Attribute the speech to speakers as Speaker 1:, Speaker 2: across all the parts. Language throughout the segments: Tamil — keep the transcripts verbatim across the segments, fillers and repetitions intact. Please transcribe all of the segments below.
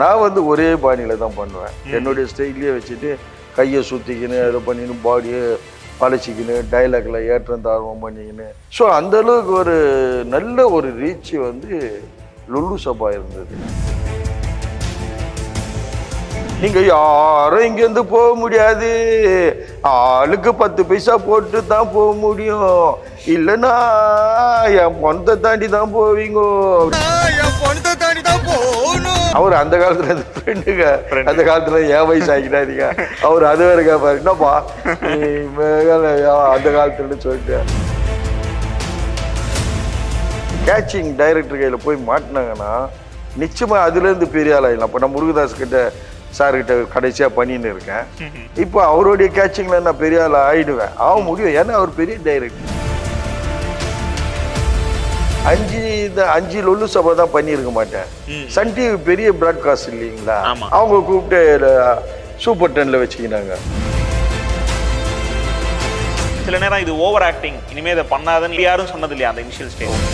Speaker 1: நான் வந்து ஒரே பாணியில தான் பண்ணுவேன். என்னுடைய ஸ்டைல்லையே வச்சுட்டு கையை சுற்றிக்கின்னு அதை பண்ணின்னு பாடியை பழச்சிக்கின்னு டைலாக்ல ஏற்றம் தாழ்வம் பண்ணிக்கின்னு ஸோ அந்த அளவுக்கு ஒரு நல்ல ஒரு ரீச் வந்து லுல்லு சபா இருந்தது. நீங்க யாரும் இங்கேருந்து போக முடியாது, ஆளுக்கு பத்து பைசா போட்டு தான் போக முடியும், இல்லைன்னா என் பணத்தை தாண்டி தான் போவீங்க. அவர் அந்த காலத்துல அந்த ஃப்ரெண்டுங்க அந்த காலத்துல ஏன் வயசு ஆகிடாதீங்க, அவர் அது வேற கேட்பாரு, என்னப்பா அந்த காலத்துல சொல்லிட்டு. கேட்சிங் டைரக்டர் கையில் போய் மாட்டினாங்கன்னா நிச்சயமா அதுலேருந்து பெரிய ஆள் ஆகிடலாம். இப்போ நான் முருகதாஸ் கிட்ட சார்கிட்ட கடைசியாக பண்ணின்னு இருக்கேன். இப்போ அவருடைய கேட்சிங்ல நான் பெரிய ஆள் ஆகிடுவேன், ஆக முடியும், ஏன்னா அவர் பெரிய டைரக்டர். அஞ்சு அஞ்சு லொல்லு சபை தான் பண்ணியிருக்க மாட்டேன். சன் டிவி பெரிய பிராட்காஸ்ட் இல்லைங்களா, அவங்க கூப்பிட்டு சூப்பர் டென்ல வச்சுக்கினாங்க.
Speaker 2: சில நேரம் இது ஓவர் ஆக்டிங், இனிமே இதை பண்ணாதன்னு யாரும் சொன்னது இல்லையா அந்த இனிஷியல் ஸ்டேஜ்?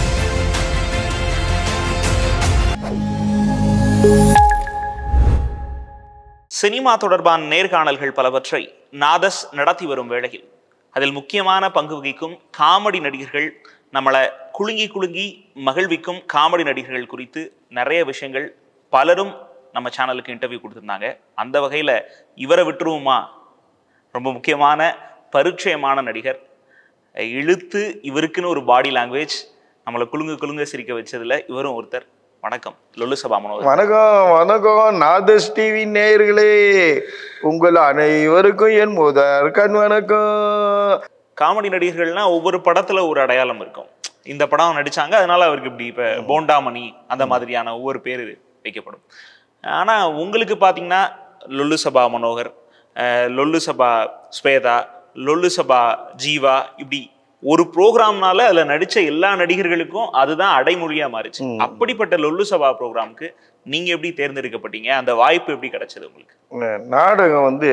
Speaker 2: சினிமா தொடர்பான நேர்காணல்கள் பலவற்றை நாதஸ் நடத்தி வரும் வேளையில் அதில் முக்கியமான பங்கு வகிக்கும் காமெடி நடிகர்கள், நம்மளை குலுங்கி குலுங்கி மகிழ்விக்கும் காமெடி நடிகர்கள் குறித்து நிறைய விஷயங்கள் பலரும் நம்ம சேனலுக்கு இன்டர்வியூ கொடுத்துருந்தாங்க. அந்த வகையில் இவரை விட்டுருவோமா, ரொம்ப முக்கியமான பரிச்சயமான நடிகர், இழுத்து இவருக்குன்னு ஒரு பாடி லாங்குவேஜ் நம்மளை குலுங்கு குலுங்க சிரிக்க வச்சதுல இவரும் ஒருத்தர். வணக்கம் லொல்லு சபா மனோகர்.
Speaker 1: வணக்கம் வணக்கம் நாதஸ் டிவி நேயர்களே, உங்கள் அனைவருக்கும் என் முதல் கண் வணக்கம்.
Speaker 2: காமெடி நடிகர்கள்னா ஒவ்வொரு படத்துல ஒரு அடையாளம் இருக்கும். இந்த படம் நடிச்சாங்க அதனால அவருக்கு இப்படி இப்ப போண்டாமணி அந்த மாதிரியான ஒவ்வொரு பேர் வைக்கப்படும். ஆனா உங்களுக்கு பாத்தீங்கன்னா லொல்லு சபா மனோகர், லொல்லு சபா ஸ்வேதா, லொல்லு சபா ஜீவா, இப்படி ஒரு ப்ரோக்ராம்னால அதுல நடிச்ச எல்லா நடிகர்களுக்கும் அதுதான் அடைமொழியா மாறிச்சு. அப்படிப்பட்ட லொல்லு சபா ப்ரோக்ராமுக்கு நீங்க எப்படி தேர்ந்தெடுக்கப்பட்டீங்க, அந்த வாய்ப்பு எப்படி கிடைச்சது உங்களுக்கு?
Speaker 1: நாடகம் வந்து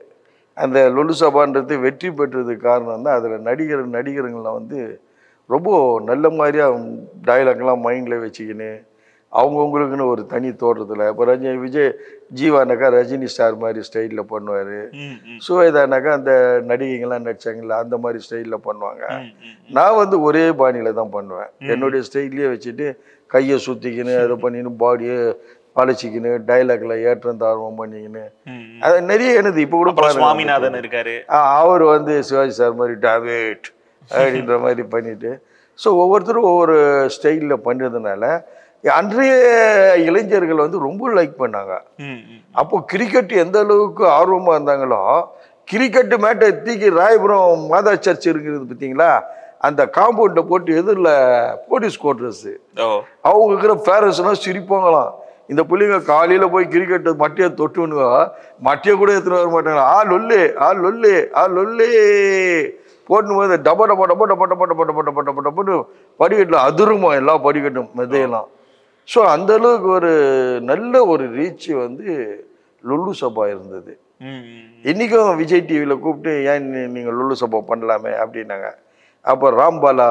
Speaker 1: அந்த லொல்லு சபான்றது வெற்றி பெற்றதுக்கு காரணம் தான் அதில் நடிகர் நடிகருங்களை வந்து ரொம்ப நல்ல மாதிரியாக டைலாக்லாம் மைண்டில் வச்சுக்கின்னு அவங்கவுங்களுக்குன்னு ஒரு தனி தோற்றத்தில். இப்போ ரஜினி விஜய் ஜீவானாக்கா ரஜினி ஸ்டார் மாதிரி ஸ்டைலில் பண்ணுவார், சுவேதானாக்கா அந்த நடிகைங்கள்லாம் நடிச்சாங்கல்ல அந்த மாதிரி ஸ்டைலில் பண்ணுவாங்க. நான் வந்து ஒரே பாணியில் தான் பண்ணுவேன். என்னுடைய ஸ்டைல்லையே வச்சுட்டு கையை சுற்றிக்கின்னு அதை பண்ணின்னு பாடியை பழச்சிக்கின்னு டைலாக்ல ஏற்றம் தாழ்வம் பண்ணிக்கின்னு அது நிறைய எனது இப்போ கூட
Speaker 2: சுவாமிநாதன் இருக்காரு,
Speaker 1: அவர் வந்து சிவாஜி சார் மாதிரி டேவிட் அப்படின்ற மாதிரி பண்ணிட்டு ஸோ ஒவ்வொருத்தரும் ஒவ்வொரு ஸ்டைலில் பண்ணுறதுனால அன்றைய இளைஞர்கள் வந்து ரொம்ப லைக் பண்ணாங்க. அப்போ கிரிக்கெட் எந்த அளவுக்கு ஆர்வமாக இருந்தாங்களோ, கிரிக்கெட்டு மேட்டை தூக்கி ராயபுரம் மாதா சர்ச் இருக்கிறது பார்த்தீங்களா, அந்த காம்பவுண்டை போட்டு எதிரில் போலீஸ் குவார்டர்ஸு அவங்க இருக்கிற பேரண்ட்ஸ்லாம் சிரிப்பாங்களாம். இந்த பிள்ளைங்க காலையில் போய் கிரிக்கெட்டு மட்டையை தொட்டுனுங்க, மட்டையை கூட எடுத்துன்னு வர மாட்டாங்க, ஆ லொல்லு ஆ லொல்லு ஆ லொல்லு போட்டுன்னு போது டப்பா டப்பா டப்பா டப்பா டப்பா டப்பா டப்பா டப்பா டப்பா டப்புன்னு படிக்கட்டில் அதிருமா எல்லா படிக்கட்டும் மெதையெல்லாம். ஸோ அந்த அளவுக்கு ஒரு நல்ல ஒரு ரீச் வந்து லுல்லு சபா இருந்தது. இன்றைக்கும் விஜய் டிவியில் கூப்பிட்டு ஏன் நீங்கள் லுல்லு சபா பண்ணலாமே அப்படின்னாங்க. அப்போ ராம்பாலா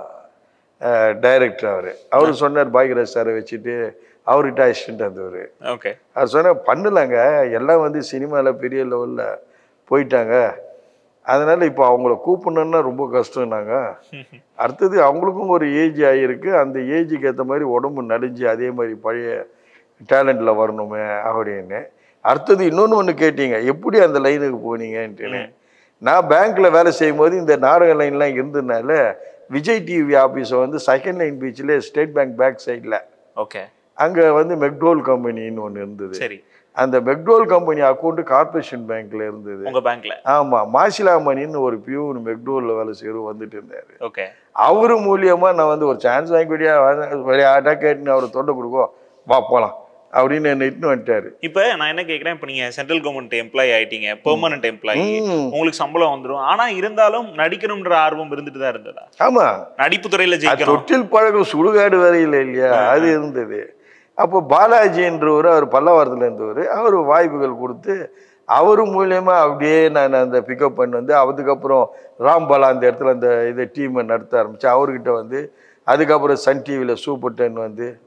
Speaker 1: டைரக்டர் அவர் அவர் சொன்னார் பாக்யராஜ் சாரை வச்சுட்டு அவர்கிட்ட அசிஸ்டன்ட் வந்தவர்.
Speaker 2: ஓகே,
Speaker 1: அவர் சொன்னார் பண்ணலாங்க, எல்லாம் வந்து சினிமாவில் பெரிய லெவலில் போயிட்டாங்க, அதனால் இப்போ அவங்கள கூப்பிடணுன்னா ரொம்ப கஷ்டம்னாங்க. அடுத்தது அவங்களுக்கும் ஒரு ஏஜ் ஆகிருக்கு, அந்த ஏஜுக்கு ஏற்ற மாதிரி உடம்பு நடிஞ்சு அதே மாதிரி பழைய டேலண்டில் வரணுமே அப்படின்னு. அடுத்தது இன்னொன்று ஒன்று கேட்டீங்க, எப்படி அந்த லைனுக்கு போனீங்கன்ட்டுன்னு. நான் பேங்க்கில் வேலை செய்யும் போது இந்த நாடக லைன்லாம் இருந்ததுனால விஜய் டிவி ஆஃபீஸை வந்து செகண்ட் லைன் பீச்சில் ஸ்டேட் பேங்க் பேக் சைடில்
Speaker 2: ஓகே
Speaker 1: அங்கே வந்து மெக்டோல் கம்பெனின்னு ஒன்று இருந்தது.
Speaker 2: சரி,
Speaker 1: அந்த மெக்டோல் கம்பெனி அக்கௌண்ட் கார்பரேஷன் பேங்க்ல இருந்தது.
Speaker 2: உங்க பேங்க்ல?
Speaker 1: ஆமா, மாசிலாமணின்னு ஒரு பியூன் மெக்டோல்ல வேலை செய்யற வந்துட்டு இருந்தாரு.
Speaker 2: ஓகே,
Speaker 1: அவரு மூலியமா நான் வந்து ஒரு சான்ஸ் வாங்கி விடியா விளையாட்டா கேட்டுன்னு அவர் தொண்டை கொடுக்கும், வா போலாம் அப்படின்னு என்ன இட்டுன்னு வந்துட்டாரு.
Speaker 2: இப்ப நான் என்ன கேட்கிறேன், இப்ப நீங்க சென்ட்ரல் கவர்மெண்ட் எம்ப்ளாயி ஆயிட்டீங்க, பெர்மனன்ட் எம்ப்ளாயி, உங்களுக்கு சம்பளம் வந்துடும், ஆனா இருந்தாலும் நடிக்கணும்ன்ற ஆர்வம் இருந்துட்டு தான் இருந்ததா?
Speaker 1: ஆமா,
Speaker 2: நடிப்பு துறையில ஜெயிக்கணும்,
Speaker 1: தொட்டில் பழகம் சுடுகாடு வரையில இல்லையா, அது இருந்தது. அப்போ பாலாஜின்றவர் அவர் பல்லவாரத்தில் இருந்தவர், அவர் வாய்ப்புகள் கொடுத்து அவர் மூலயமா அப்படியே நான் அந்த பிக்கப் பண்ணி வந்து அதுக்கப்புறம் ராம்பாலா அந்த இடத்துல அந்த இதை டீமை நடத்த ஆரம்பித்தேன். அவர்கிட்ட வந்து அதுக்கப்புறம் சன் டிவியில் சூப்பர் டென் வந்து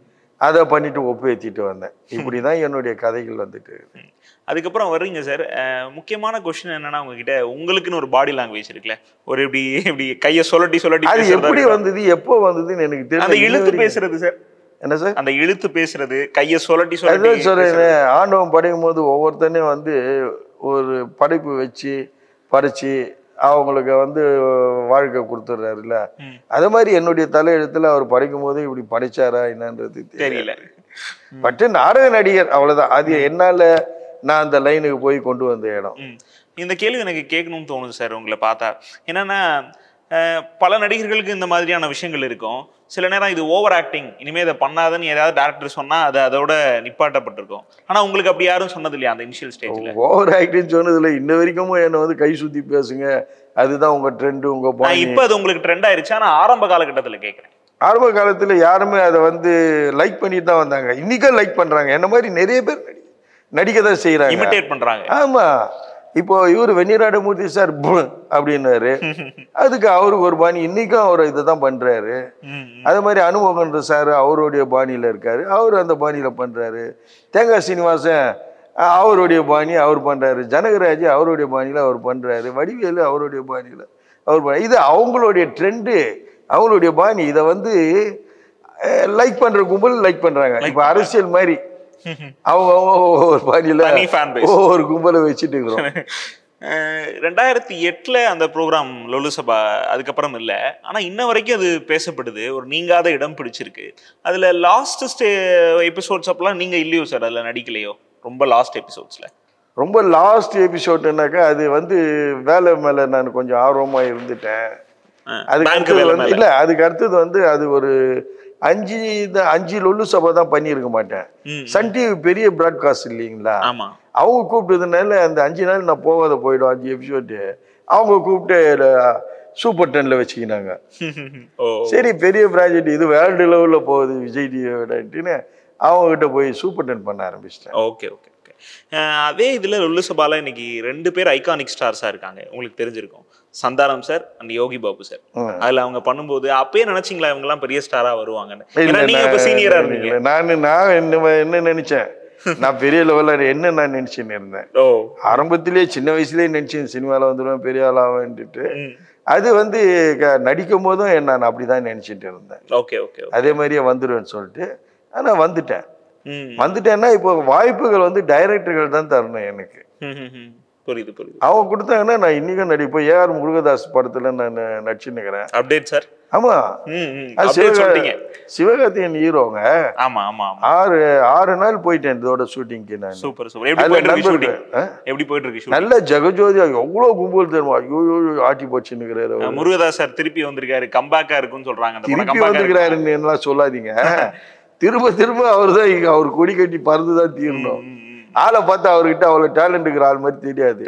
Speaker 1: அதை பண்ணிட்டு ஒப்பேற்றிட்டு வந்தேன். இப்படி தான் என்னுடைய கதைகள் வந்துட்டு.
Speaker 2: அதுக்கப்புறம் வர்றீங்க சார். முக்கியமான கொஸ்டின் என்னன்னா, உங்ககிட்ட உங்களுக்குன்னு ஒரு பாடி லாங்குவேஜ் இருக்குல்ல, ஒரு இப்படி இப்படி கையை சொல்லட்டி சொல்லட்டி
Speaker 1: அது எப்படி வந்தது, எப்போ வந்ததுன்னு எனக்கு தெரியல.
Speaker 2: அந்த இழுத்து பேசுறது சார்.
Speaker 1: என்ன சார்?
Speaker 2: அந்த இழுத்து பேசுறது, கையை சொல்லட்டி சொல்லட்டி.
Speaker 1: அதான் சொல்றேன், ஆண்டவன் படைக்கும் போது ஒவ்வொருத்தனையும் வந்து ஒரு படைப்பு வச்சு படைச்சு அவங்களுக்கு வந்து வாழ்க்கை கொடுத்துட்றாருல்ல. அதே மாதிரி என்னுடைய தலையெழுத்துல அவர் படைக்கும் போது இப்படி படைச்சாரா என்னன்றது தெரியல. பட்டு நாடக நடிகர் அவ்வளவுதான். அது என்னால நான் அந்த லைனுக்கு போய் கொண்டு வந்த இடம்.
Speaker 2: இந்த கேள்வி எனக்கு கேட்கணும்னு தோணுது சார் உங்களை பார்த்தா. என்னன்னா, பல நடிகர்களுக்கு இந்த மாதிரியான விஷயங்கள் இருக்கும். சில நேரம் இது ஓவர் ஆக்டிங், இனிமே இதை பண்ணாதன்னு ஏதாவது டேரக்டர் சொன்னா அது அதோட நிப்பாட்டப்பட்டிருக்கும். ஆனா உங்களுக்கு அப்படி யாரும் சொன்னது இல்லையா அந்த இனிஷியல் ஸ்டேஜ்ல?
Speaker 1: ஓவர் ஆக்டிங் சொன்னது இல்லை. இன்ன வரைக்கும் என்னை வந்து கை சுத்தி பேசுங்க, அதுதான் உங்க ட்ரெண்ட், உங்க பாணி.
Speaker 2: இப்ப அது உங்களுக்கு ட்ரெண்ட் ஆயிருச்சு. ஆனா ஆரம்ப காலகட்டத்துல கேட்கிறேன்.
Speaker 1: ஆரம்ப காலத்துல யாருமே அதை வந்து லைக் பண்ணிட்டு தான் வந்தாங்க. இன்னைக்கும் லைக் பண்றாங்க. என்ன மாதிரி நிறைய பேர் நடி நடிக்க தான் செய்யறாங்க,
Speaker 2: இமிடேட் பண்றாங்க.
Speaker 1: ஆமா. இப்போ இவர் வெண்ணிராடமூர்த்தி சார் அப்படின்னாரு, அதுக்கு அவருக்கு ஒரு பாணி. இன்னைக்கும் அவர் இதை தான் பண்றாரு. அதே மாதிரி அனுமோகன் சார் அவருடைய பாணியில இருக்காரு, அவர் அந்த பாணியில பண்றாரு. தேங்காய் சீனிவாசன் அவருடைய பாணி அவர் பண்றாரு. ஜனகராஜ் அவருடைய பாணியில அவர் பண்றாரு. வடிவேலு அவருடைய பாணியில அவர். இது அவங்களுடைய ட்ரெண்டு, அவங்களுடைய பாணி. இதை வந்து லைக் பண்ற கும்பல் லைக் பண்றாங்க. இப்ப அரசியல் மாதிரி அவங்க ஒவ்வொரு பாணியில ஒவ்வொரு கும்பலை வச்சுட்டு இருக்கிறோம்.
Speaker 2: ரெண்டாயிரத்தி எட்டுல அந்த ப்ரோக்ராம் லொலு சபா அதுக்கப்புறம் இல்லை. ஆனா இன்ன வரைக்கும் அது பேசப்படுது, ஒரு நீங்காத இடம் பிடிச்சிருக்கு. அதுல லாஸ்ட் ஸ்டே எபிசோட்ஸ் அப்பெல்லாம் நீங்க இல்லையோ சார்? அதுல நடிக்கலையோ? ரொம்ப லாஸ்ட் எபிசோட்ஸ்ல
Speaker 1: ரொம்ப லாஸ்ட் எபிசோட்னாக்கா அது வந்து வேலை மேல நான் கொஞ்சம் ஆர்வமா இருந்துட்டேன். அதுக்கு அடுத்தது வந்து இல்ல அதுக்கு அடுத்தது வந்து அது ஒரு அஞ்சு அஞ்சு லொல்லு சபை தான் பண்ணியிருக்க மாட்டேன். சன் டிவி பெரிய பிராட்காஸ்ட் இல்லைங்களா, அவங்க கூப்பிட்டதுனால அந்த அஞ்சு நாள் நான் போகாத போயிடும். அஞ்சு எபிசோடு அவங்க கூப்பிட்டு சூப்பர் டென்ல வச்சுக்கினாங்க. சரி, பெரிய ப்ராஜெக்ட் இது, வேர்ல்டு லெவல்ல போகுது விஜய் டிவின்னு அவங்க கிட்ட போய் சூப்பர் டென் பண்ண ஆரம்பிச்சிட்டேன்.
Speaker 2: Okay okay okay. அதே இதுல லொல்லு சபால இன்னைக்கு ரெண்டு பேர் ஐகானிக் ஸ்டார்ஸா இருக்காங்க, உங்களுக்கு தெரிஞ்சிருக்கும். Santhanam sir and Yogi Babu sir. அதுல அவங்க பண்ணும்போது அப்பயே நினைச்சீங்களா இவங்க எல்லாம் பெரிய ஸ்டாரா வருவாங்கன்னு? நீங்க இப்ப சீனியரா இருந்தீங்க.
Speaker 1: நான் நான் என்ன நினைச்சேன், நான் பெரிய லெவல்ல என்ன நான் நினைச்சுன்னு இருந்தேன். ஆரம்பத்திலேயே சின்ன வயசுலயே நினைச்சேன் சினிமால வந்துடுவேன், பெரிய ஆளாவேன்ட்டு. அது வந்து நடிக்கும் போதும் நான் அப்படிதான் நினைச்சிட்டு இருந்தேன்.
Speaker 2: Okay okay.
Speaker 1: அதே மாதிரியே வந்துடுவேன்னு சொல்லிட்டு ஆனா வந்துட்டேன். வந்துட்டேன்னா இப்போ வாய்ப்புகள் வந்து டைரக்டர்கள் தான் தரணும் எனக்கு.
Speaker 2: புரியுது புரியுது.
Speaker 1: அவங்க கொடுத்தாங்கன்னா நான் இன்னைக்கும் நடிப்பேன். ஏ ஆர் முருகதாஸ் படத்துல நான் நடிச்சுன்னுக்கிறேன்.
Speaker 2: Update sir.
Speaker 1: ஆமா, சிவகார்த்திகேயன் ஹீரோங்க.
Speaker 2: ஆமா ஆமா.
Speaker 1: ஆறு ஆறு நாள் போயிட்டேன் இதோட ஷூட்டிங்க்கு நான்.
Speaker 2: Super super. எப்படி போயிட்டு இருக்கு?
Speaker 1: நல்ல ஜெகஜோதியா எவ்வளவு கும்பல் தெரியுமா? ஐயோ ஆட்டி போச்சுன்னுக்கிறாரு.
Speaker 2: முருகதாஸ் சார் திருப்பி வந்திருக்காரு, கம்பேக்கா இருக்குன்னு சொல்றாங்க.
Speaker 1: திருப்பி வந்திருக்கிறாருன்னு எல்லாம் சொல்லாதீங்க. திரும்ப திரும்ப அவர் தான் இங்க அவர் கொடி கட்டி பறந்துதான் தீரணும். ஆளை பார்த்தா அவர்கிட்ட அவ்வளவு டேலண்ட் இருக்கிற ஆள் மாதிரி தெரியாது.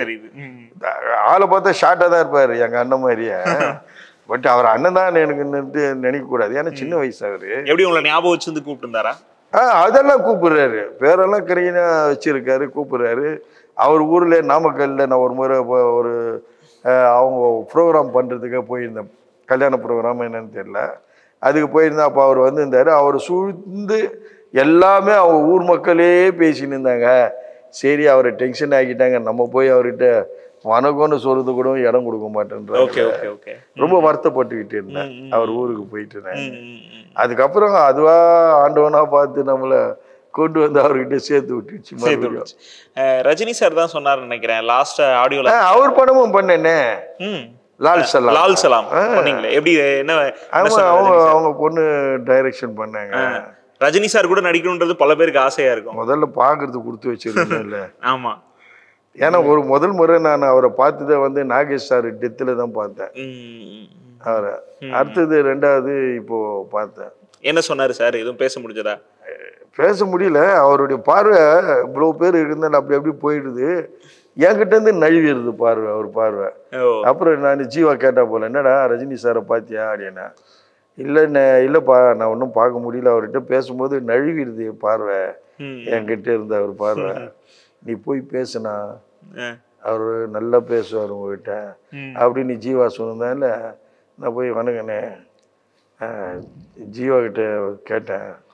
Speaker 1: ஆளை பார்த்தா ஷார்ட்டா தான் இருப்பாரு எங்க அண்ணன் மாதிரியே. பட் அவர் அண்ணன் தான் எனக்கு நினைக்க கூடாது, ஏன்னா சின்ன வயசு அவரு.
Speaker 2: எப்படி உங்களை ஞாபகம் வச்சு கூப்பிட்டுருந்தாரா?
Speaker 1: ஆஹ் அதெல்லாம் கூப்பிடுறாரு, பேரெல்லாம் கரையினா வச்சிருக்காரு, கூப்பிடுறாரு. அவர் ஊர்ல நாமக்கல்ல நான் ஒரு முறை ஒரு அவங்க ப்ரோக்ராம் பண்றதுக்கு போயிருந்தேன். கல்யாண ப்ரோக்ராம் என்னன்னு தெரியல, அதுக்கு போயிருந்தேன். அப்போ அவர் வந்து இருந்தாரு. அவர் சூழ்ந்து எல்லாமே அவங்க ஊர் மக்களே பேசின்னு இருந்தாங்க. சரி, அவரை டென்ஷன் ஆக்கிட்டாங்க. நம்ம போய் அவர்கிட்ட வணக்கம்னு சொல்றது கூட இடம் கொடுக்க மாட்டேன்ற ரொம்ப வருத்தப்பட்டுக்கிட்டு இருந்தேன் அவர் ஊருக்கு போயிட்டு இருந்தேன். அதுக்கப்புறம் அதுவா ஆண்டவனா பார்த்து நம்மளை கொண்டு வந்து அவர்கிட்ட சேர்த்து விட்டுச்சு.
Speaker 2: ரஜினி சார் தான் சொன்னார் நினைக்கிறேன் லாஸ்ட் ஆடியோல.
Speaker 1: அவர் படமும் பண்ணேனே, லால் சலாம்.
Speaker 2: லால் சலாம் பண்ணீங்களே, எப்படி என்ன?
Speaker 1: அவங்க அவங்க பொண்ணு டைரக்ஷன் பண்ணாங்க.
Speaker 2: ரஜினி சார் கூட நடிக்கணும்ன்றது பல பேருக்கு ஆசையா இருக்கும்.
Speaker 1: முதல்ல பாக்குறது கொடுத்து வச்சிருக்கேன் இல்ல.
Speaker 2: ஆமா,
Speaker 1: ஏன்னா ஒரு முதல் முறை நான் அவரை பார்த்ததை வந்து நாகேஷ் சார் டெத்துல தான் பார்த்தேன் அவரை. அடுத்தது ரெண்டாவது இப்போ பார்த்தேன்.
Speaker 2: என்ன சொன்னாரு சார்? எதுவும் பேச முடிஞ்சதா?
Speaker 1: பேச முடியல. அவருடைய பார்வை இவ்வளவு பேர் இருந்தாலும் அப்படி அப்படி போயிடுது. என்கிட்ட இருந்து நழுவிடுது பார்வை, அவர் பார்வை. அப்புறம் நான் ஜீவா கேட்டா போல, என்னடா ரஜினி சாரை பாத்தியா அப்படின்னா, இல்லைண்ணே இல்லைப்பா நான் ஒன்றும் பார்க்க முடியல, அவர்கிட்ட பேசும்போது நழுவிடுது பார்வை என்கிட்ட இருந்த அவர் பார்வை. நீ போய் பேசுனா அவர் நல்லா பேசுவார் உங்ககிட்ட அப்படின்னு ஜீவா சொன்னதால நான் போய் வணங்கண்ணே ஜீவா கிட்ட கேட்டேன்.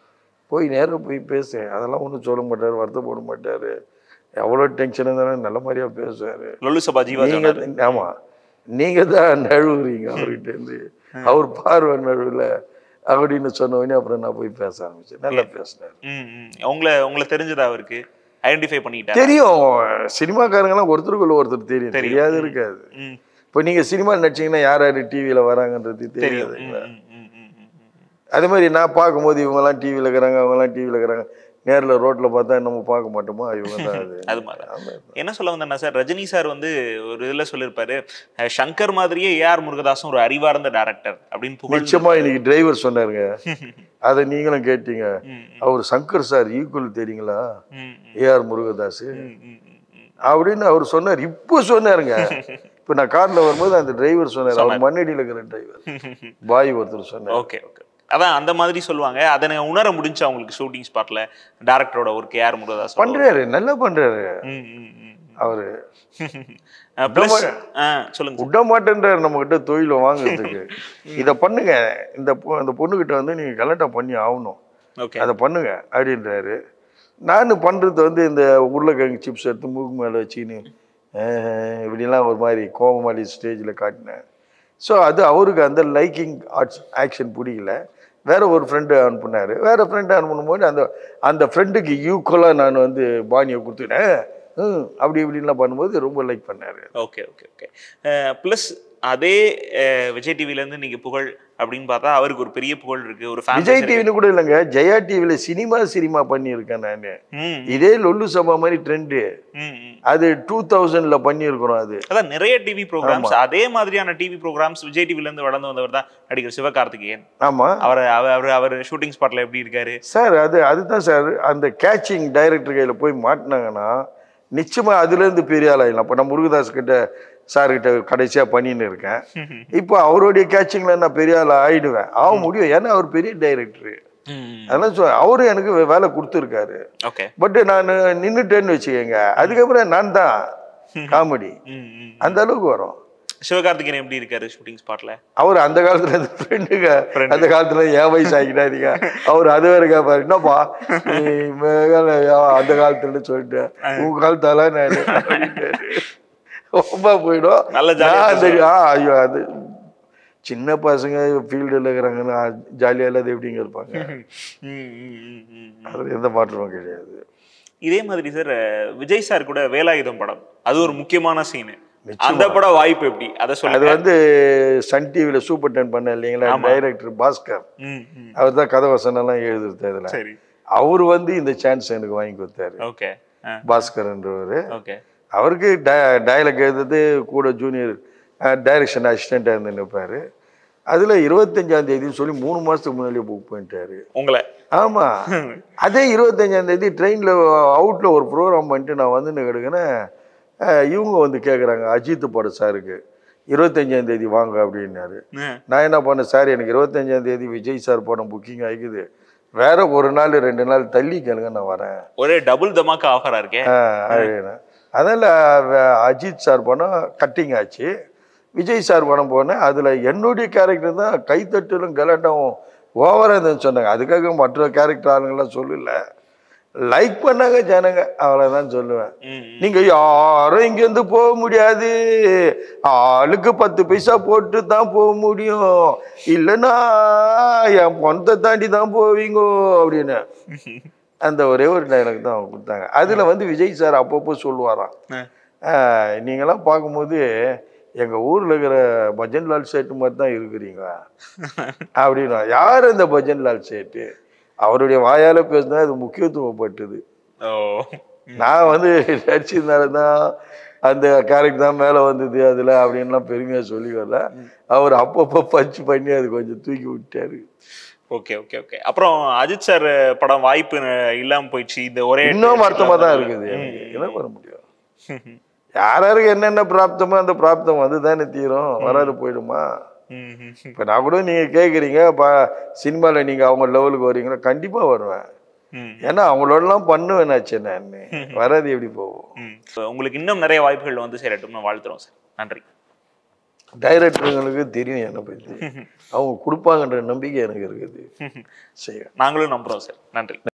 Speaker 1: போய் நேரில் போய் பேசு, அதெல்லாம் ஒன்றும் சொல்ல மாட்டார், வருத்தப்பட மாட்டார். எவ்வளோ டென்ஷன் இருந்தாலும் நல்ல மாதிரியாக பேசுவார்.
Speaker 2: லொல்லு சபா ஜீவா
Speaker 1: நீங்கள் ஆமாம், நீங்கள் தான் நழுவுறீங்க அவர்கிட்டேருந்து, அவர் பார்வை நழுவில் அப்படின்னு சொன்னவொடனே அப்புறம் நான் போய் பேச ஆரம்பிச்சேன். நல்லா பேசினார்.
Speaker 2: உங்களை உங்களை தெரிஞ்சதா அவருக்கு ஐடென்டிஃபை பண்ணிட்டா?
Speaker 1: தெரியும், சினிமாக்காரங்கெல்லாம் ஒருத்தருக்குள்ள ஒருத்தர் தெரியும், தெரியாது இருக்காது. இப்போ நீங்கள் சினிமா நடிச்சிங்கன்னா யார் யார் டிவியில் வராங்கன்றது தெரியாதுங்களா? அதே மாதிரி நான் பார்க்கும்போது இவங்கெல்லாம் டிவியில் இருக்கிறாங்க, அவங்கெல்லாம் டிவியில் இருக்கிறாங்க, நேரில் ரோட்டில் பார்த்தா நம்ம பார்க்க மாட்டோமா, இவங்க தான் அது.
Speaker 2: அது மாதிரி என்ன சொல்ல வந்தேன்னா சார், ரஜினி சார் வந்து ஒரு இதில் சொல்லியிருப்பாரு, சங்கர் மாதிரியே ஏஆர் முருகதாஸும் ஒரு அறிவார்ந்த டேரக்டர் அப்படின்னு.
Speaker 1: நிச்சயமா இன்னைக்கு டிரைவர் சொன்னாருங்க, அதை நீங்களும் கேட்டீங்க. அவர் சங்கர் சார் ஈக்குவல் தெரியுங்களா ஏஆர் முருகதாஸ் அப்படின்னு அவர் சொன்னார். இப்போ சொன்னாருங்க, இப்போ நான் காரில் வரும்போது அந்த டிரைவர் சொன்னார், அவர் மண்ணடியில் இருக்கிற டிரைவர் பாய் ஒருத்தர் சொன்னார்.
Speaker 2: ஓகே ஓகே, அதான் அந்த மாதிரி சொல்லுவாங்க. அதை உணர முடிஞ்சு அவங்களுக்கு ஷூட்டிங் ஸ்பாட்ல டேரக்டரோட ஒர்க் ஏஆர் முருகதாஸ் பண்றாரு,
Speaker 1: நல்லா பண்றாரு அவரு.
Speaker 2: சொல்லுங்க,
Speaker 1: விட மாட்டேன்றாரு நம்ம கிட்ட தொழில வாங்குறதுக்கு. இதை பண்ணுங்க, இந்த அந்த பொண்ணுகிட்ட வந்து நீங்க கலெக்டா பண்ணி ஆகணும், அதை பண்ணுங்க அப்படின்றாரு. நான் பண்றது வந்து இந்த உருளைக்கிழங்கு சிப்ஸ் எடுத்து மூக்கு மேல வச்சுன்னு இப்படிலாம் ஒரு மாதிரி கோபமாலி ஸ்டேஜில் காட்டினேன். ஸோ அது அவருக்கு அந்த லைக்கிங் ஆர்ட்ஸ் ஆக்ஷன் பிடிக்கல. வேற ஒரு ஃப்ரெண்டு அனுப்புனாரு, வேற ஃப்ரெண்டு அனுப்பும்போது அந்த அந்த ஃப்ரெண்டுக்கு ஈக்குவலாக நான் வந்து பாணியை கொடுத்துட்டேன் அப்படி இப்படின்லாம் பண்ணும்போது ரொம்ப லைக் பண்ணாரு.
Speaker 2: Okay okay okay. ப்ளஸ் அதே விஜய் டிவிலேருந்து நீங்கள் புகழ் அப்படின்னு பார்த்தா அவருக்கு ஒரு பெரிய புகழ் இருக்கு. ஒரு
Speaker 1: விஜய் டிவின்னு கூட இல்லைங்க, ஜெயா டிவில சினிமா சினிமா பண்ணியிருக்கேன் நான். இதே லொல்லு சபா மாதிரி ட்ரெண்டு அது டூ தௌசண்ட்ல பண்ணியிருக்கிறோம். அது
Speaker 2: அதான் நிறைய டிவி ப்ரோக்ராம்ஸ், அதே மாதிரியான டிவி ப்ரோக்ராம்ஸ் விஜய் டிவில இருந்து வளர்ந்து வந்தவர் தான் நடிகர் சிவகார்த்திகேயன்.
Speaker 1: ஆமா,
Speaker 2: அவர் அவர் அவர் ஷூட்டிங் ஸ்பாட்ல எப்படி இருக்காரு
Speaker 1: சார்? அது அதுதான் சார், அந்த கேட்சிங் டைரக்டர் கையில போய் மாட்டினாங்கன்னா நிச்சயமா அதுல இருந்து பெரிய ஆளாயிடலாம். இப்போ நான் முருகதாஸ் கிட்ட சார் கிட்ட கடைசியா பண்ணின்னு இருக்கேன். இப்போ அவருடைய கேட்சிங்ல நான் பெரிய ஆள் ஆயிடுவேன், ஆக முடியும், ஏன்னா அவர் பெரிய டைரக்டர். அதெல்லாம் சொல் அவரு எனக்கு வேலை கொடுத்துருக்காரு. பட் நான் நின்றுட்டேன்னு வச்சுக்கோங்க, அதுக்கப்புறம் நான் தான் காமெடி அந்த அளவுக்கு வரும்.
Speaker 2: சிவகார்த்திகேயன் எப்படி இருக்காரு ஷூட்டிங் ஸ்பாட்ல?
Speaker 1: அவர் அந்த காலத்துல இருந்து ஃப்ரெண்டுங்க, அந்த காலத்துல ஏன் வயசு ஆகிட்டாதீங்க, அவர் அது வேற கேட்பாரு, என்னப்பா அந்த காலத்துல சொல்லிட்டு உங்க காலத்தால நான் ரொம்ப போயிடும். ஐயோ அது சின்ன பசங்க ஃபீல்டில் இருக்கிறாங்கன்னா ஜாலியாக இல்லாத எப்படிங்க இருப்பாங்க, அதில் எந்த மாற்றமும் கிடையாது.
Speaker 2: இதே மாதிரி சார் விஜய் சார் கூட வேலாயுதம் படம், அது ஒரு முக்கியமான சீனு, அந்த படம் வாய்ப்பு எப்படி அதை சொல்ல?
Speaker 1: அது வந்து சன் டிவியில் சூப்பர் டென் பண்ண இல்லைங்களா, டைரக்டர் பாஸ்கர், அவர் தான் கதை வசனம் எல்லாம் எழுதுறது. அதில் அவர் வந்து இந்த சான்ஸ் எனக்கு வாங்கி கொடுத்தாரு.
Speaker 2: ஓகே,
Speaker 1: பாஸ்கர்ன்றவர். ஓகே, அவருக்கு டயலாக் எழுதுறது கூட ஜூனியர் டைரக்ஷன் அசிஸ்டண்டாக இருந்து நிற்பாரு. அதில் இருபத்தஞ்சாம் தேதின்னு சொல்லி மூணு மாதத்துக்கு முன்னாடியே புக் பண்ணிட்டாரு
Speaker 2: உங்களை.
Speaker 1: ஆமாம், அதே இருபத்தஞ்சாம் தேதி ட்ரெயினில் அவுட்டில் ஒரு ப்ரோக்ராம் பண்ணிட்டு நான் வந்து கிடக்குன்னு இவங்க வந்து கேட்குறாங்க, அஜித் படம் சாருக்கு இருபத்தஞ்சாம் தேதி வாங்க அப்படின்னாரு. நான் என்ன பண்ணேன், சார் எனக்கு இருபத்தஞ்சாம் தேதி விஜய் சார் படம் புக்கிங் ஆகிக்குது, வேற ஒரு நாள் ரெண்டு நாள் தள்ளி கேளுங்க நான் வரேன்.
Speaker 2: ஒரே டபுள் தமாக்கா ஆஃபராக இருக்கேன்.
Speaker 1: அதனால் அஜித் சார் படம் கட்டிங் ஆச்சு, விஜய் சார் படம் போனேன். அதில் என்னுடைய கேரக்டர் தான் கைத்தட்டலும் கலாட்டாவும் ஓவராக இருந்துன்னு சொன்னாங்க. அதுக்காக மற்ற கேரக்டர் ஆளுங்கள்லாம் சொல்லல, லைக் பண்ணாங்க ஜனங்க, அவ்வளோதான் சொல்லுவேன். நீங்கள் யாரும் இங்கேருந்து போக முடியாது, ஆளுக்கு பத்து பைசா போட்டு தான் போக முடியும், இல்லைன்னா என் பணத்தை தாண்டி தான் போவீங்கோ அப்படின்னு அந்த ஒரே ஒரு டைலாக் தான் அவங்க கொடுத்தாங்க. அதில் வந்து விஜய் சார் அப்பப்போ சொல்லுவாராம், நீங்களாம் பார்க்கும்போது எங்கள் ஊரில் இருக்கிற பஜன்லால் சேட்டு மாதிரி தான் இருக்கிறீங்க அப்படின்னா. யார் அந்த பஜன்லால் சேட்டு? அவருடைய வாயால் பேசினா அது முக்கியத்துவப்பட்டது. நான் வந்து நடிச்சிருந்தால தான் அந்த கேரக்டர் தான் மேலே வந்தது அதில் அப்படின்லாம் பெருமையாக சொல்லி வரல, அவர் அப்பப்போ பஞ்சு பண்ணி அது கொஞ்சம் தூக்கி விட்டாரு.
Speaker 2: Okay okay okay. அப்புறம் அஜித் சார் படம் வாய்ப்பு இல்லாமல் போயிடுச்சு, இந்த ஒரே
Speaker 1: இன்னும் வருத்தமாக தான் இருக்குது. எனக்கு என்ன பண்ண முடியும், யாராருக்கு என்னென்ன பிராப்தமோ அந்த பிராப்தம் வந்து தானே தீரும், வராது போயிடுமா? இப்போ நான் கூட நீங்கள் கேட்குறீங்க பா சினிமாவில் நீங்கள் அவங்க லெவலுக்கு வரீங்களா, கண்டிப்பாக வருவேன், ஏன்னா அவங்களோடலாம் பண்ணுவேன்னாச்சு, நான் வராது எப்படி போவோம்.
Speaker 2: உங்களுக்கு இன்னும் நிறைய வாய்ப்புகள் வந்து சேரட்டும்னு வாழ்த்துறோம் சார். நன்றி.
Speaker 1: டைரக்டருங்களுக்கு தெரியும் என்னை பற்றி, அவங்க கொடுப்பாங்கன்ற நம்பிக்கை எனக்கு இருக்குது.
Speaker 2: நாங்களும் நம்புறோம் சார். நன்றி.